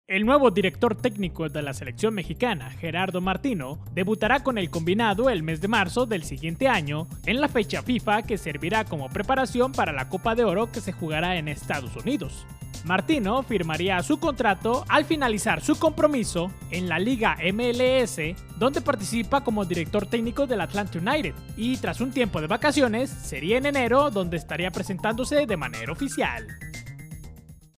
El nuevo director técnico de la selección mexicana, Gerardo Martino, debutará con el combinado el mes de marzo del siguiente año en la fecha FIFA que servirá como preparación para la Copa de Oro que se jugará en Estados Unidos. Martino firmaría su contrato al finalizar su compromiso en la Liga MLS, donde participa como director técnico del Atlanta United, y tras un tiempo de vacaciones sería en enero donde estaría presentándose de manera oficial.